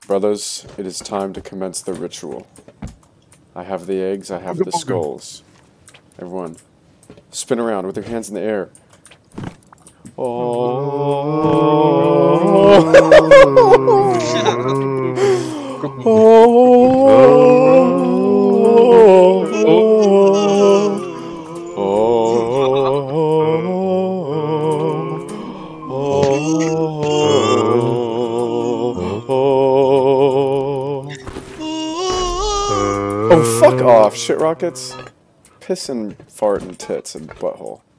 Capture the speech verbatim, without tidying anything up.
Brothers, it is time to commence the ritual. I have the eggs, I have the skulls. Everyone, spin around with your hands in the air. Oh, fuck off, shit rockets. Piss and fart and tits and butthole.